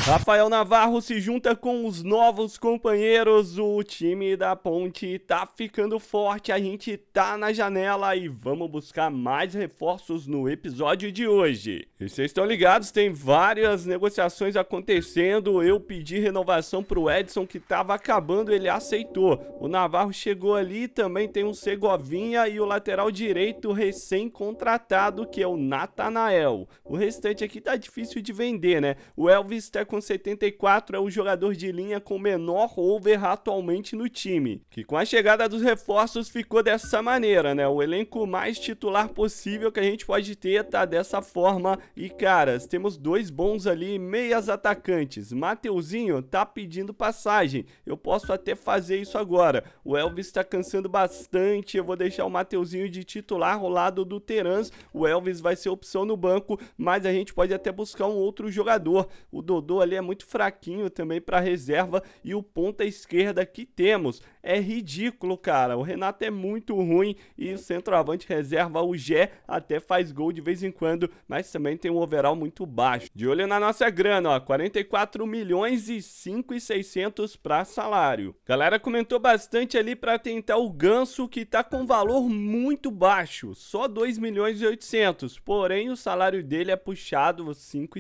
Rafael Navarro se junta com os novos companheiros, o time da Ponte tá ficando forte, a gente tá na janela e vamos buscar mais reforços no episódio de hoje. E vocês estão ligados, tem várias negociações acontecendo, eu pedi renovação pro Edson que tava acabando, ele aceitou. O Navarro chegou ali, também tem o Segovinha e o lateral direito recém-contratado que é o Natanael. O restante aqui tá difícil de vender, né? O Elvis tá com 74, é o jogador de linha com menor over atualmente no time, que com a chegada dos reforços ficou dessa maneira, né? O elenco mais titular possível que a gente pode ter tá dessa forma e, caras, temos dois bons ali, meias atacantes. Mateuzinho tá pedindo passagem, eu posso até fazer isso agora. O Elvis tá cansando bastante, eu vou deixar o Mateuzinho de titular ao lado do Terans, o Elvis vai ser opção no banco, mas a gente pode até buscar um outro jogador. O Dodô ali é muito fraquinho também para reserva e o ponta esquerda que temos é ridículo, cara. O Renato é muito ruim e o centroavante reserva, o Gé, até faz gol de vez em quando, mas também tem um overall muito baixo. De olho na nossa grana, ó, 44 milhões e 5.600 para salário. Galera comentou bastante ali para tentar o Ganso, que tá com valor muito baixo, só 2 milhões e 800, porém o salário dele é puxado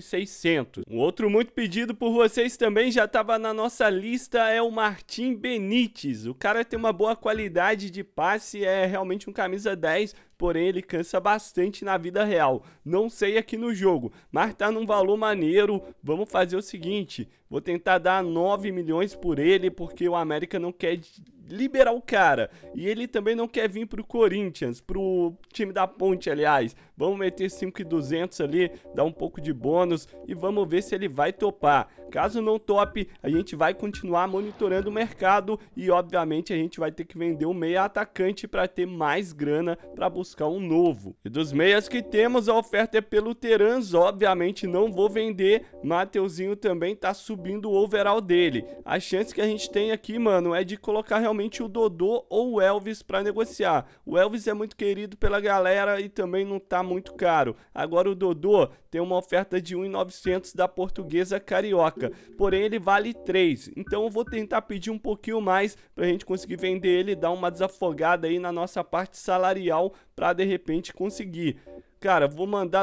5.600. Um outro muito pedido por vocês também, já estava na nossa lista, é o Martim Benítez. O cara tem uma boa qualidade de passe, é realmente um camisa 10, porém ele cansa bastante na vida real. Não sei aqui no jogo, mas tá num valor maneiro. Vamos fazer o seguinte, vou tentar dar 9 milhões por ele, porque o América não quer liberar o cara. E ele também não quer vir pro Corinthians, pro time da Ponte, aliás. Vamos meter 5.200 ali, dar um pouco de bônus e vamos ver se ele vai topar. Caso não tope, a gente vai continuar monitorando o mercado e obviamente a gente vai ter que vender um meia atacante para ter mais grana para buscar um novo. E dos meias que temos, a oferta é pelo Terans, obviamente não vou vender. Mateuzinho também tá subindo o overall dele. A chance que a gente tem aqui, mano, é de colocar realmente o Dodô ou o Elvis para negociar. O Elvis é muito querido pela galera e também não tá muito caro. Agora o Dodô tem uma oferta de 1.900 da Portuguesa Carioca, porém ele vale 3, então eu vou tentar pedir um pouquinho mais pra gente conseguir vender ele e dar uma desafogada aí na nossa parte salarial pra de repente conseguir. Cara, vou mandar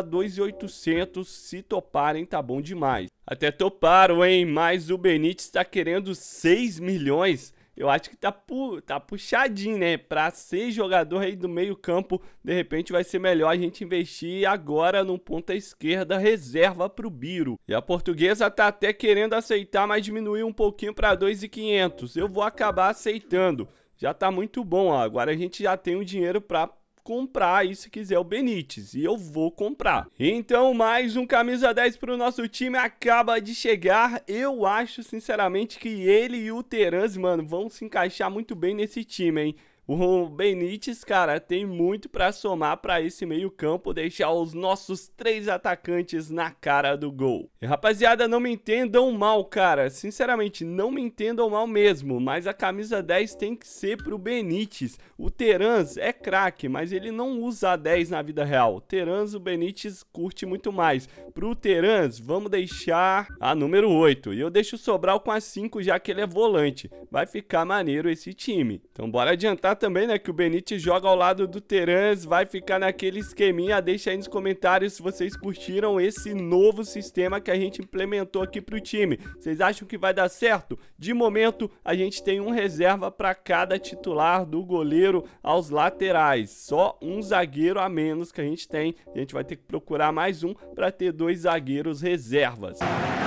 2.800, se toparem tá bom demais. Até toparam, hein, mas o Benítez tá querendo 6 milhões. Eu acho que tá puxadinho, né? Pra ser jogador aí do meio campo, de repente vai ser melhor a gente investir agora no ponta esquerda reserva pro Biro. E a Portuguesa tá até querendo aceitar, mas diminuir um pouquinho pra 2.500. Eu vou acabar aceitando. Já tá muito bom, ó. Agora a gente já tem o dinheiro pra comprar e se quiser o Benítez, e eu vou comprar. Então mais um camisa 10 pro nosso time acaba de chegar. Eu acho sinceramente que ele e o Terans, mano, vão se encaixar muito bem nesse time, hein. O Benítez, cara, tem muito pra somar pra esse meio campo, deixar os nossos 3 atacantes na cara do gol. E rapaziada, não me entendam mal, cara, sinceramente, não me entendam mal mesmo, mas a camisa 10 tem que ser pro Benítez. O Terans é craque, mas ele não usa a 10 na vida real. Terans, o Benítez curte muito mais. Pro Terans, vamos deixar a número 8, e eu deixo o Sobral com a 5, já que ele é volante. Vai ficar maneiro esse time. Então bora adiantar também, né, que o Benítez joga ao lado do Terans, vai ficar naquele esqueminha. Deixa aí nos comentários se vocês curtiram esse novo sistema que a gente implementou aqui pro time. Vocês acham que vai dar certo? De momento, a gente tem um reserva para cada titular, do goleiro aos laterais. Só um zagueiro a menos que a gente tem. A gente vai ter que procurar mais um para ter 2 zagueiros reservas.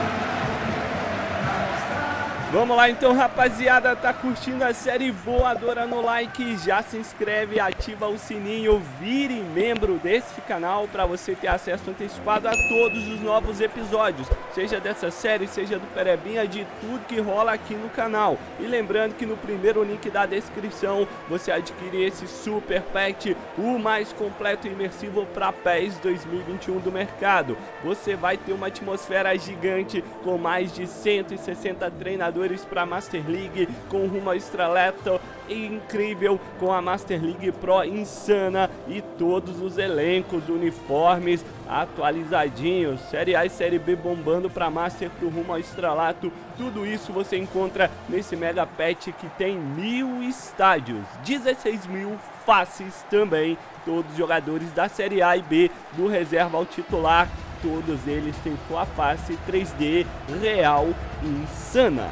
Vamos lá então, rapaziada, tá curtindo a série voadora no like, já se inscreve, ativa o sininho, vire membro desse canal para você ter acesso antecipado a todos os novos episódios, seja dessa série, seja do Perebinha, de tudo que rola aqui no canal. E lembrando que no primeiro link da descrição você adquire esse Super Pack, o mais completo e imersivo para PES 2021 do mercado. Você vai ter uma atmosfera gigante com mais de 160 treinadores jogadores para a Master League com rumo ao Estrelato incrível, com a Master League Pro insana e todos os elencos, uniformes atualizadinhos, Série A e Série B bombando para Master pro rumo ao Estrelato. Tudo isso você encontra nesse Mega Patch que tem 1000 estádios, 16.000 faces também, todos os jogadores da Série A e B, do reserva ao titular, todos eles têm sua face 3D real insana.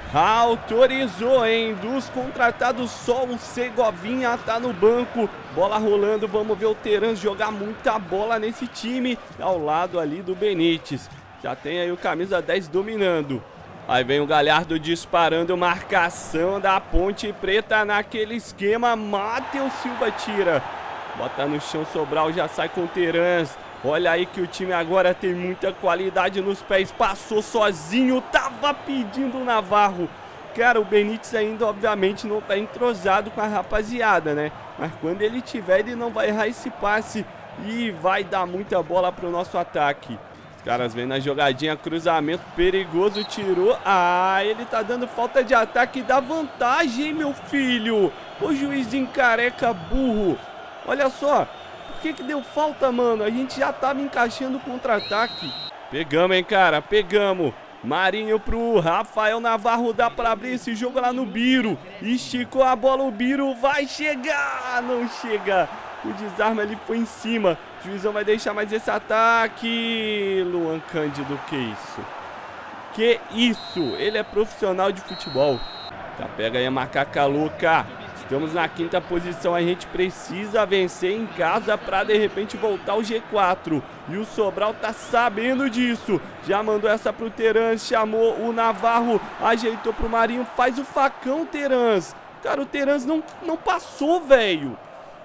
Autorizou, hein? Dos contratados, só o Segovinha tá no banco. Bola rolando, vamos ver o Terans jogar muita bola nesse time, ao lado ali do Benítez. Já tem aí o camisa 10 dominando. Aí vem o Galhardo disparando, marcação da Ponte Preta naquele esquema. Matheus Silva tira. Bota no chão, Sobral já sai com o Terans. Olha aí que o time agora tem muita qualidade nos pés. Passou sozinho, tava pedindo o Navarro. Cara, o Benítez ainda obviamente não tá entrosado com a rapaziada, né? Mas quando ele tiver, ele não vai errar esse passe e vai dar muita bola pro nosso ataque. Os caras vêm na jogadinha, cruzamento perigoso, tirou. Ah, ele tá dando falta de ataque, dá vantagem, meu filho. O juizinho careca burro. Olha só. Por que deu falta, mano? A gente já tava encaixando o contra-ataque. Pegamos, hein, cara? Pegamos. Marinho pro Rafael Navarro. Dá pra abrir esse jogo lá no Biro. Esticou a bola, o Biro vai chegar. Não chega. O desarme ali foi em cima. O juizão vai deixar mais esse ataque. Luan Cândido, que isso? Que isso? Ele é profissional de futebol. Já pega aí a macaca louca. Estamos na 5ª posição, a gente precisa vencer em casa para de repente voltar ao G4. E o Sobral tá sabendo disso. Já mandou essa pro Terans, chamou o Navarro, ajeitou pro Marinho, faz o facão, Terans. Cara, o Terans não passou, velho.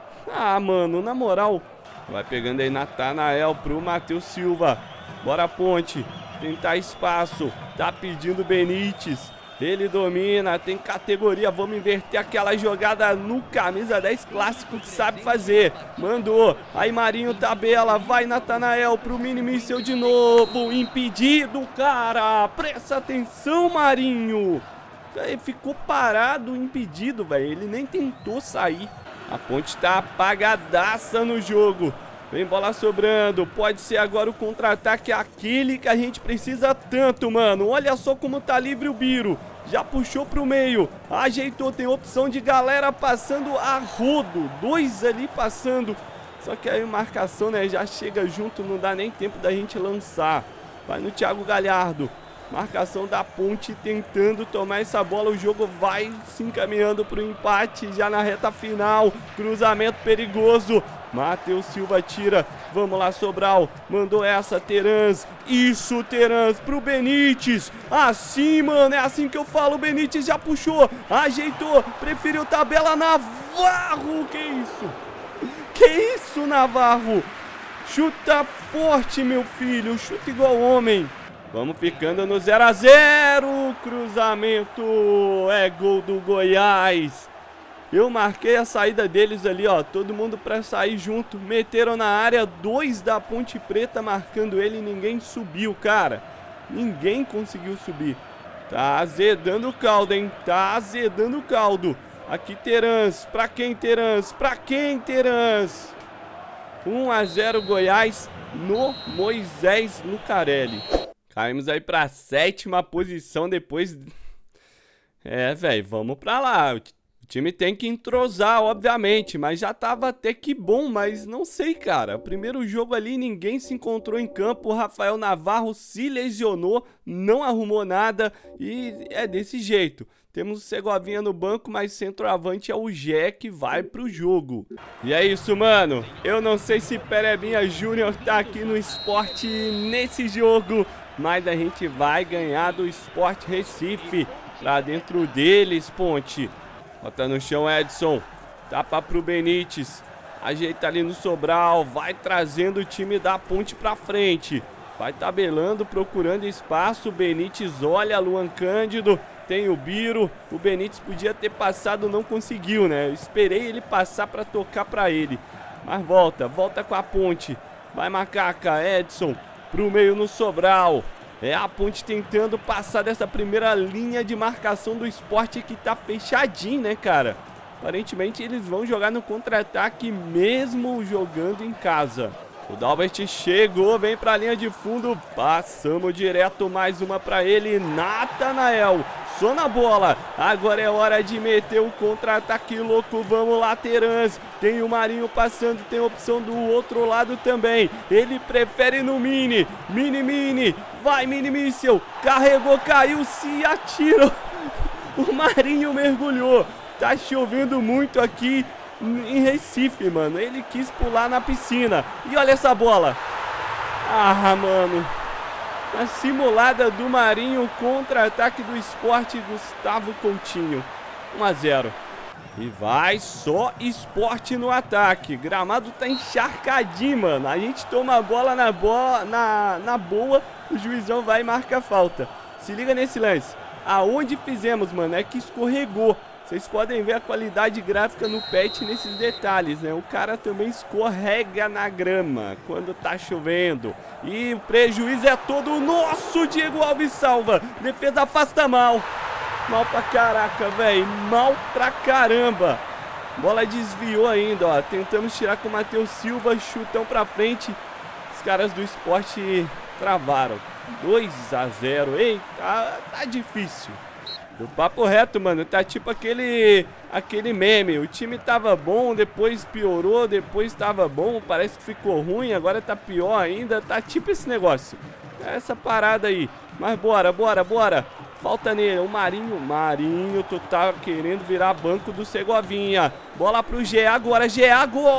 Ah, mano, na moral. Vai pegando aí Natanael pro Matheus Silva. Bora, Ponte. Tentar espaço. Tá pedindo Benítez. Ele domina, tem categoria, vamos inverter aquela jogada no camisa 10 clássico que sabe fazer. Mandou, aí Marinho tabela, vai Natanael pro mini míssel de novo, impedido, cara, presta atenção, Marinho. Ele ficou parado, impedido, velho, ele nem tentou sair. A Ponte tá apagadaça no jogo. Vem bola sobrando, pode ser agora o contra-ataque, aquele que a gente precisa tanto, mano. Olha só como tá livre o Biro. Já puxou pro meio, ajeitou, tem opção de galera passando a rodo. 2 ali passando. Só que aí marcação, né, já chega junto, não dá nem tempo da gente lançar. Vai no Thiago Galhardo. Marcação da Ponte tentando tomar essa bola. O jogo vai se encaminhando para o empate já na reta final. Cruzamento perigoso. Matheus Silva tira. Vamos lá, Sobral. Mandou essa, Terans. Isso, Terans pro Benítez. Assim, mano. É assim que eu falo. O Benítez já puxou. Ajeitou. Preferiu tabela. Navarro. Que isso? Que isso, Navarro? Chuta forte, meu filho. Chuta igual homem. Vamos ficando no 0 a 0. Cruzamento. É gol do Goiás. Eu marquei a saída deles ali, ó. Todo mundo pra sair junto. Meteram na área. 2 da Ponte Preta marcando ele. Ninguém subiu, cara. Ninguém conseguiu subir. Tá azedando o caldo, hein? Tá azedando o caldo. Aqui, Terans. Pra quem, Terans? Pra quem, Terans? 1 a 0 Goiás no Moisés Lucarelli. Caímos aí pra 7ª posição depois... É, velho, vamos pra lá. O time tem que entrosar, obviamente, mas já tava até que bom, mas não sei, cara. Primeiro jogo ali, ninguém se encontrou em campo. O Rafael Navarro se lesionou, não arrumou nada e é desse jeito. Temos o Segovinha no banco, mas centroavante é o Gé que vai pro jogo. E é isso, mano. Eu não sei se Perebinha Júnior tá aqui no Sport nesse jogo, mas a gente vai ganhar do Sport Recife. Pra dentro deles, Ponte. Bota no chão, Edson. Tapa pro Benítez. Ajeita ali no Sobral. Vai trazendo o time da Ponte pra frente. Vai tabelando, procurando espaço. Benítez olha, Luan Cândido. Tem o Biro. O Benítez podia ter passado, não conseguiu, né? Eu esperei ele passar pra tocar pra ele. Mas volta com a Ponte. Vai, Macaca, Edson. Pro meio no Sobral. É a Ponte tentando passar dessa primeira linha de marcação do Sport que tá fechadinho, né, cara? Aparentemente eles vão jogar no contra-ataque mesmo jogando em casa. O Dalbert chegou, vem pra linha de fundo, passamos direto, mais uma pra ele, Natanael, só na bola, agora é hora de meter o contra-ataque louco, vamos lá Terans, tem o Marinho passando, tem opção do outro lado também, ele prefere no Mini, vai Mini Míssel, carregou, caiu, se atirou, o Marinho mergulhou, tá chovendo muito aqui em Recife, mano. Ele quis pular na piscina. E olha essa bola. Ah, mano. A simulada do Marinho, contra-ataque do Sport, Gustavo Coutinho. 1 a 0. E vai só Sport no ataque. Gramado tá encharcadinho, mano. A gente toma a bola na boa, o juizão vai e marca a falta. Se liga nesse lance. Aonde fizemos, mano, é que escorregou. Vocês podem ver a qualidade gráfica no PET nesses detalhes, né? O cara também escorrega na grama quando tá chovendo. E o prejuízo é todo nosso, Diego Alves salva. Defesa afasta mal. Mal pra caraca, velho. Mal pra caramba. Bola desviou ainda, ó. Tentamos tirar com o Matheus Silva, chutão pra frente. Os caras do Sport travaram. 2 a 0. Eita, tá difícil. O papo reto, mano, tá tipo aquele meme, o time tava bom, depois piorou, depois tava bom, parece que ficou ruim, agora tá pior ainda, tá tipo esse negócio, essa parada aí, mas bora, falta nele, o Marinho, tu tá querendo virar banco do Segovinha, bola pro Gé, agora, Gé,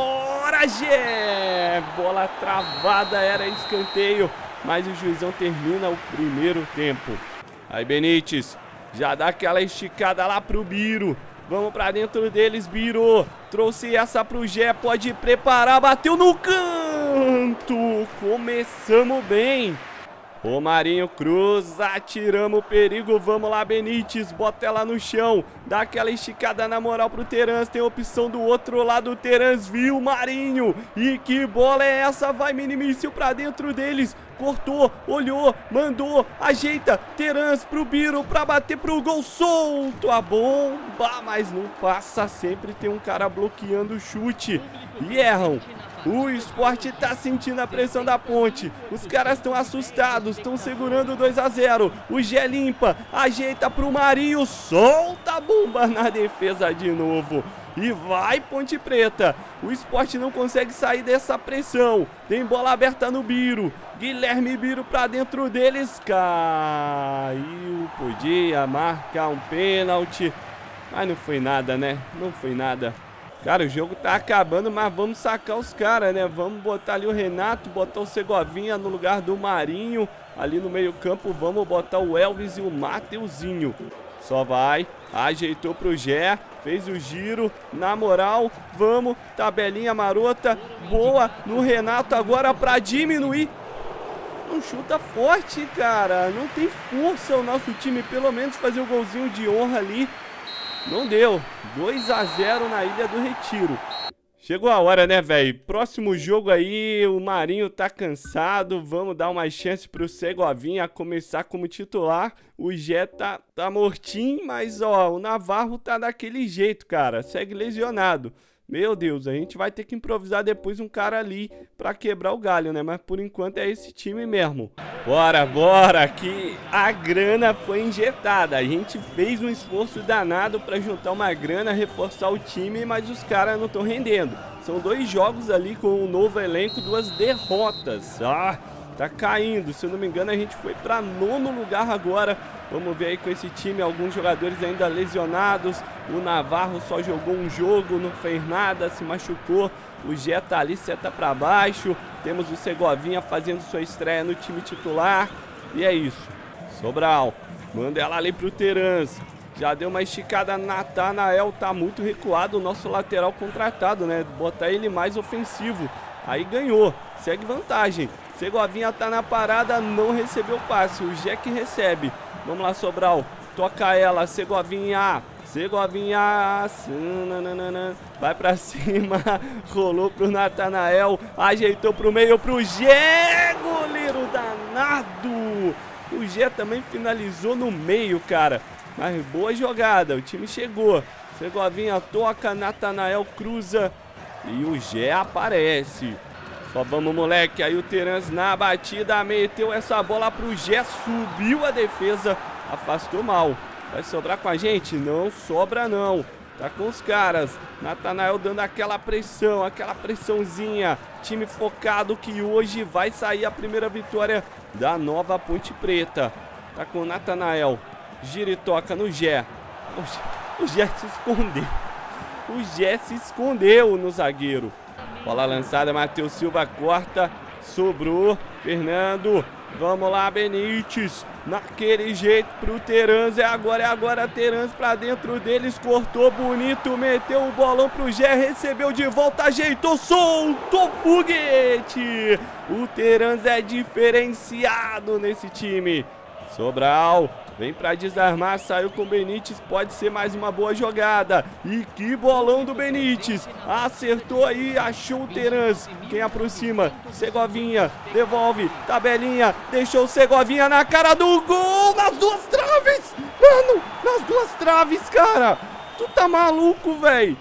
bola travada, era escanteio, mas o juizão termina o primeiro tempo. Aí Benítez já dá aquela esticada lá pro Biro. Vamos pra dentro deles, Biro. Trouxe essa pro Gé, pode preparar, bateu no canto. Começamos bem. O Marinho cruza, tiramos o perigo, vamos lá Benítez, bota ela no chão, dá aquela esticada na moral pro Terans, tem opção do outro lado, o Terans viu o Marinho, e que bola é essa, vai Mini Míssel pra dentro deles, cortou, olhou, mandou, ajeita, Terans pro Biro, pra bater pro gol, solto a bomba, mas não passa, sempre tem um cara bloqueando o chute, e erram. O Sport tá sentindo a pressão da Ponte. Os caras estão assustados, estão segurando 2 a 0. O Gé limpa, ajeita pro Marinho, solta a bomba na defesa de novo. E vai Ponte Preta. O Sport não consegue sair dessa pressão. Tem bola aberta no Biro. Guilherme Biro pra dentro deles. Caiu, podia marcar um pênalti. Mas não foi nada, né? Não foi nada. Cara, o jogo tá acabando, mas vamos sacar os caras, né? Vamos botar ali o Renato, botar o Segovinha no lugar do Marinho. Ali no meio campo, vamos botar o Elvis e o Mateuzinho. Só vai, ajeitou pro Gé, fez o giro, na moral, vamos, tabelinha marota, boa no Renato agora pra diminuir. Não chuta forte, cara, não tem força o nosso time, pelo menos fazer o golzinho de honra ali. Não deu, 2 a 0 na Ilha do Retiro. Chegou a hora, né, velho? Próximo jogo aí, o Marinho tá cansado, vamos dar uma chance pro Segovinha começar como titular. O Gé tá mortinho, mas ó, o Navarro tá daquele jeito, cara, segue lesionado. Meu Deus, a gente vai ter que improvisar depois um cara ali pra quebrar o galho, né? Mas por enquanto é esse time mesmo. Bora, que a grana foi injetada. A gente fez um esforço danado pra juntar uma grana, reforçar o time, mas os caras não estão rendendo. São 2 jogos ali com um novo elenco, 2 derrotas. Ah, tá caindo. Se eu não me engano, a gente foi pra 9º lugar agora. Vamos ver aí com esse time, alguns jogadores ainda lesionados. O Navarro só jogou um jogo, não fez nada, se machucou. O Gé tá ali, seta pra baixo. Temos o Segovinha fazendo sua estreia no time titular. E é isso. Sobral, manda ela ali pro Terans. Já deu uma esticada, Natanael tá muito recuado, o nosso lateral contratado, né? Botar ele mais ofensivo. Aí ganhou, segue vantagem. Segovinha tá na parada, não recebeu o passe. O Gé que recebe. Vamos lá, Sobral. Toca ela, Segovinha. Vai pra cima. Rolou pro Natanael. Ajeitou pro meio pro Gé. Goleiro danado. O Gé também finalizou no meio, cara. Mas boa jogada, o time chegou. Segovinha toca, Natanael cruza e o Gé aparece. Só vamos, moleque. Aí o Terans na batida meteu essa bola pro Gé, subiu a defesa, afastou mal. Vai sobrar com a gente? Não sobra não. Tá com os caras. Natanael dando aquela pressão, aquela pressãozinha. Time focado que hoje vai sair a primeira vitória da nova Ponte Preta. Tá com o Natanael. Gira e toca no Gé. O Gé se escondeu. O Gé se escondeu no zagueiro. Bola lançada, Matheus Silva corta. Sobrou. Fernando. Vamos lá, Benítez. Naquele jeito pro Terans. É agora. Terans pra dentro deles. Cortou bonito. Meteu o bolão pro Gé. Recebeu de volta. Ajeitou. Soltou foguete. O Terans é diferenciado nesse time. Sobral. Vem pra desarmar, saiu com o Benítez, pode ser mais uma boa jogada. E que bolão do Benítez. Acertou aí, achou o Terans. Quem aproxima? Segovinha, devolve, tabelinha, deixou o Segovinha na cara do gol, nas duas traves. Mano, nas duas traves, cara. Tu tá maluco, velho?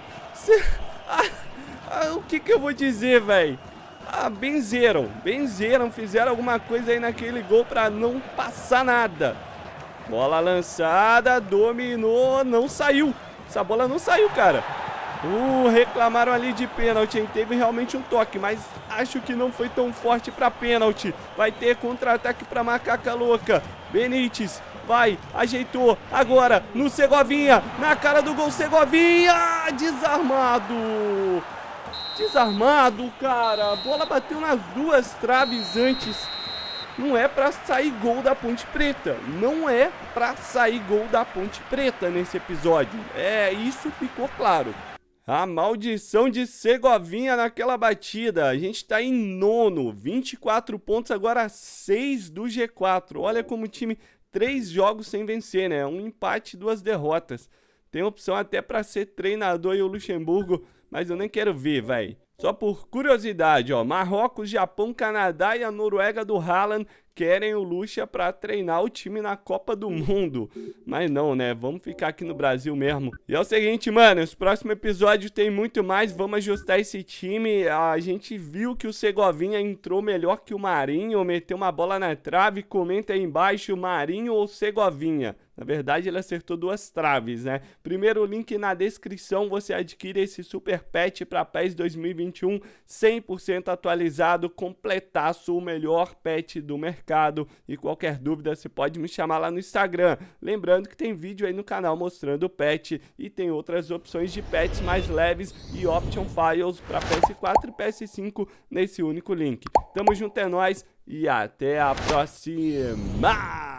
O que eu vou dizer, velho? Benzeram, fizeram alguma coisa aí naquele gol pra não passar nada. Bola lançada, dominou, não saiu. Essa bola não saiu, cara. Reclamaram ali de pênalti, hein? Teve realmente um toque, mas acho que não foi tão forte pra pênalti. Vai ter contra-ataque pra Macaca Louca. Benítez, vai, ajeitou. Agora, no Segovinha, na cara do gol, Segovinha. Desarmado. Desarmado, cara. A bola bateu nas duas traves antes. Não é pra sair gol da Ponte Preta. Não é pra sair gol da Ponte Preta nesse episódio. Isso ficou claro. A maldição de Segovinha naquela batida. A gente tá em nono. 24 pontos, agora 6 do G4. Olha como o time, 3 jogos sem vencer, né? Um empate e 2 derrotas. Tem opção até pra ser treinador e o Luxemburgo, mas eu nem quero ver, velho. Só por curiosidade, ó, Marrocos, Japão, Canadá e a Noruega do Haaland querem o Lucha para treinar o time na Copa do Mundo. Mas não, né? Vamos ficar aqui no Brasil mesmo. E é o seguinte, mano, os próximos episódios tem muito mais. Vamos ajustar esse time. A gente viu que o Segovinha entrou melhor que o Marinho, meteu uma bola na trave. Comenta aí embaixo, Marinho ou Segovinha. Na verdade, ele acertou 2 traves, né? Primeiro link na descrição, você adquire esse super patch para PES 2021, 100% atualizado, completaço, o melhor patch do mercado. E qualquer dúvida, você pode me chamar lá no Instagram. Lembrando que tem vídeo aí no canal mostrando o patch e tem outras opções de patches mais leves e option files para PS4 e PS5 nesse único link. Tamo junto, é nóis e até a próxima!